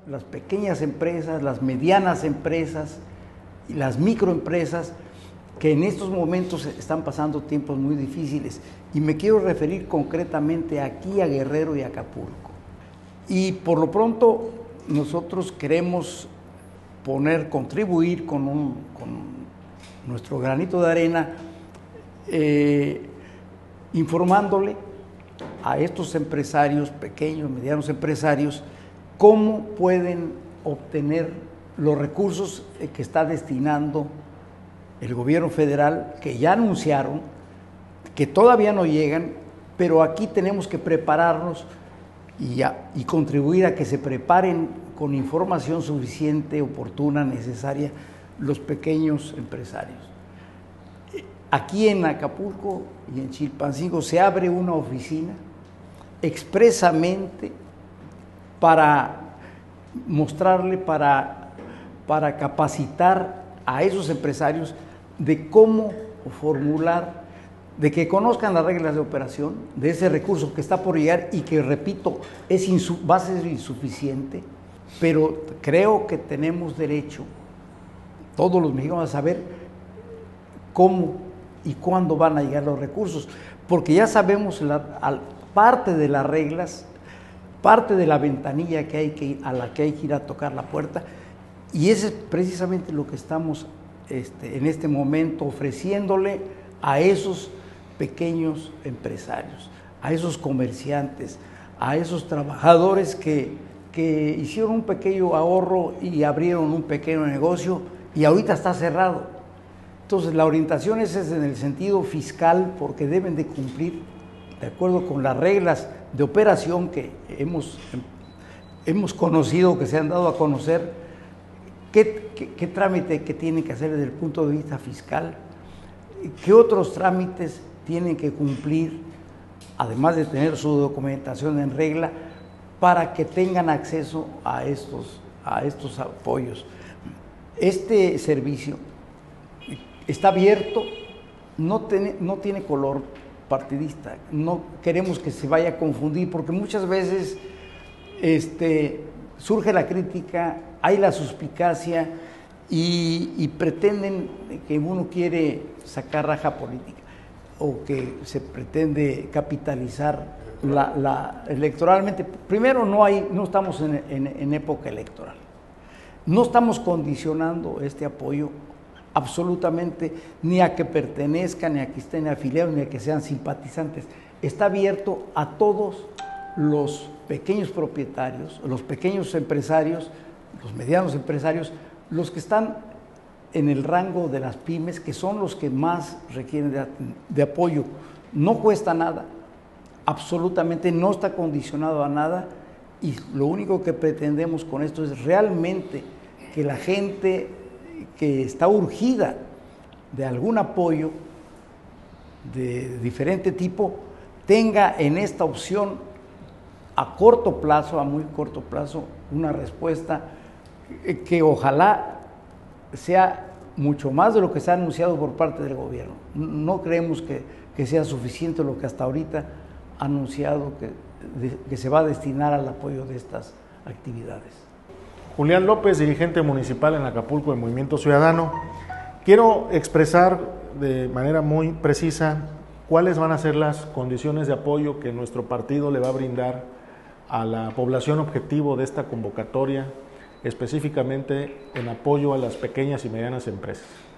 las pequeñas empresas, las medianas empresas y las microempresas que en estos momentos están pasando tiempos muy difíciles. Y me quiero referir concretamente aquí a Guerrero y Acapulco. Y por lo pronto nosotros queremos contribuir con nuestro granito de arena, informándole a estos empresarios, pequeños, medianos empresarios, cómo pueden obtener los recursos que está destinando el gobierno federal, que ya anunciaron, que todavía no llegan, pero aquí tenemos que prepararnos y contribuir a que se preparen con información suficiente, oportuna, necesaria, los pequeños empresarios. Aquí en Acapulco y en Chilpancingo se abre una oficina expresamente para mostrarle, para capacitar a esos empresarios de cómo formular, de que conozcan las reglas de operación de ese recurso que está por llegar y que, repito, va a ser insuficiente, pero creo que tenemos derecho, todos los mexicanos, a saber cómo y cuándo van a llegar los recursos, porque ya sabemos parte de las reglas, parte de la ventanilla a la que hay que ir a tocar la puerta, y eso es precisamente lo que estamos en este momento ofreciéndole a esos pequeños empresarios, a esos comerciantes, a esos trabajadores que hicieron un pequeño ahorro y abrieron un pequeño negocio y ahorita está cerrado. Entonces la orientación es en el sentido fiscal, porque deben de cumplir de acuerdo con las reglas de operación que hemos conocido, que se han dado a conocer. ¿Qué trámite que tienen que hacer desde el punto de vista fiscal? ¿Qué otros trámites tienen que cumplir, además de tener su documentación en regla, para que tengan acceso a estos apoyos? Este servicio está abierto, no tiene color partidista, no queremos que se vaya a confundir, porque muchas veces surge la crítica, hay la suspicacia y pretenden que uno quiere sacar raja política o que se pretende capitalizar electoralmente. Primero, no estamos en época electoral, no estamos condicionando este apoyo absolutamente ni a que pertenezcan, ni a que estén afiliados, ni a que sean simpatizantes. Está abierto a todos los pequeños propietarios, los pequeños empresarios, los medianos empresarios, los que están en el rango de las pymes, que son los que más requieren de apoyo. No cuesta nada, absolutamente no está condicionado a nada, y lo único que pretendemos con esto es realmente que la gente que está urgida de algún apoyo de diferente tipo tenga en esta opción a corto plazo, a muy corto plazo, una respuesta que ojalá sea mucho más de lo que se ha anunciado por parte del gobierno. No creemos que sea suficiente lo que hasta ahorita ha anunciado que se va a destinar al apoyo de estas actividades. Julián López, dirigente municipal en Acapulco de Movimiento Ciudadano. Quiero expresar de manera muy precisa cuáles van a ser las condiciones de apoyo que nuestro partido le va a brindar a la población objetivo de esta convocatoria, específicamente en apoyo a las pequeñas y medianas empresas.